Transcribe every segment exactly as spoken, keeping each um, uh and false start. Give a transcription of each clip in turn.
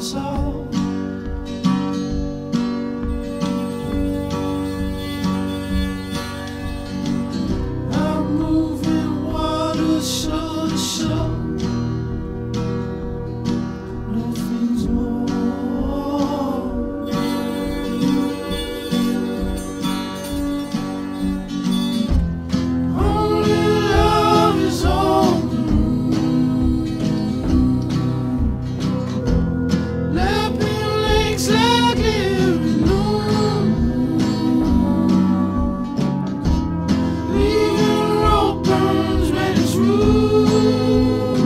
us all. I'm moving water shore to shore. Nothing's more. Only love is all. Lapping lakes like every noon, leaving rope burns when it's rude.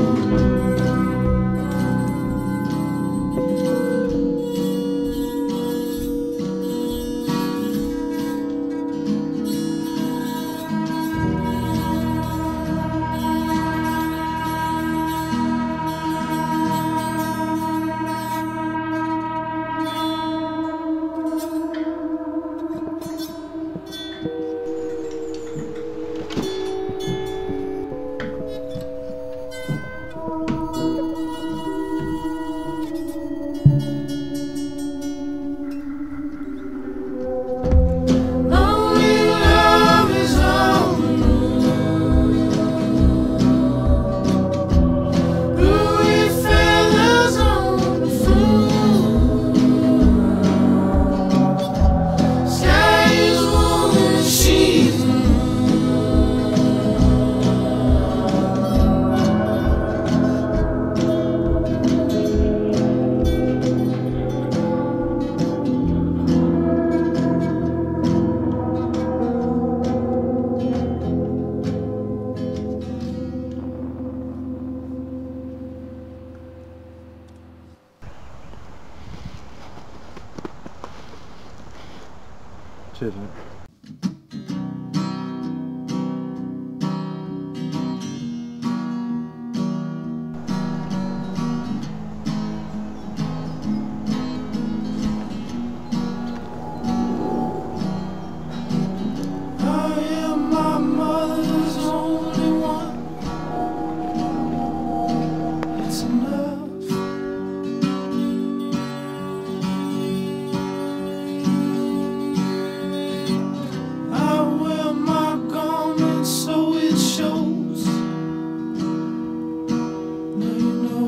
Only love is all we know. Bluey feathers on the floor. Sky is warm and she's Cheers, mate. I am my mother's only one. It's enough. I wear my garment so it shows. Now you know.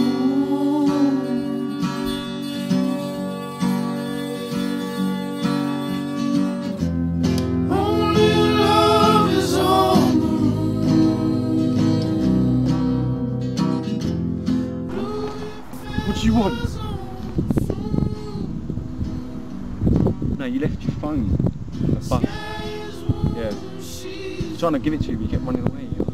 Only love is all. What do you want? No, you left your phone. The bus. Yeah. I was trying to give it to you, but you kept running away.